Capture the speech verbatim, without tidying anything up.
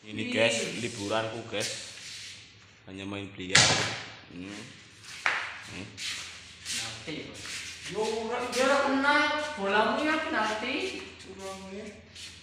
Ini guys, liburanku guys. Hanya main biliar. Hmm. Hmm. Nanti. Yo, ora kena bolamu ya nanti. Kurang ya.